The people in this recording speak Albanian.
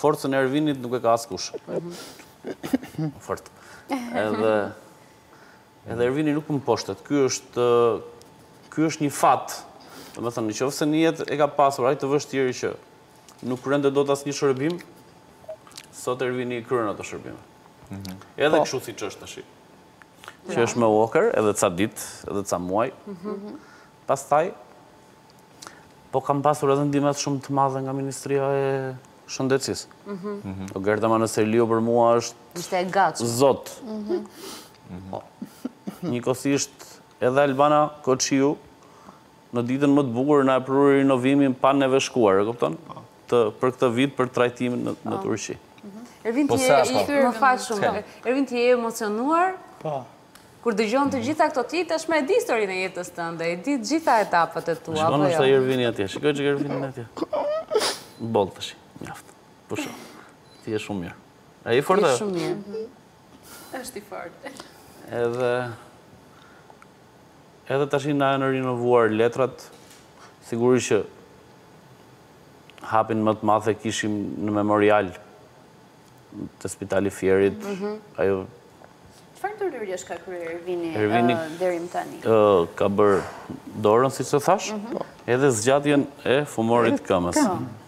forcën e Ervinit nuk e ka askush. Fort. Edhe Ervini nuk më poshtet. Ky është një fat. Domethënë, nëse në jetë e ka pasur aq të vështirë që nuk rënde dot asnjë shërbim, sot Ervini kryen ato shërbime. Edhe kështu siç është tash. Që është me Walker, edhe ca ditë, edhe ca muaj. Pastaj, po kam pasur edhe ndihmë shumë të madhe nga Ministria e Shëndetësisë. Gerda Manasërliu për mua Ishte e gatshme. Zot. Njëkohësisht edhe Albana Koçiu në ditën më të bukur na e pruri rinovimin pa neve shkuar, e kupton? Për këtë vit për trajtimin në Turqi. Ervin ti më fal shumë. Ervin ti je emocionuar? Po. Kur dëgjon të gjitha këto ti, tashmë e di historinë e jetës tënde, e di të gjitha etapet e tua, Shikon apo është jo? Ervini atje. Shikoj që Ervini atje. Boll tash, mjaft. Po shoh. Ti je shumë mirë. Ai i fortë. Shumë mirë. Është i fortë. Edhe tash na janë rinovuar letrat. Sigurisht që hapin më të madh e kishim në Memorial të Spitali Fierit. Ajo Çfarë ndërhyrjesh ka kryer Ervini deri më tani? Ka bërë dorën, siç e thash, edhe zgjatjen e fumorit këmbës.